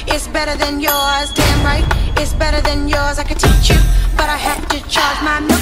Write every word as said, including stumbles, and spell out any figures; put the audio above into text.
It's better than yours, damn right. It's better than yours. I could teach you, but I have to charge my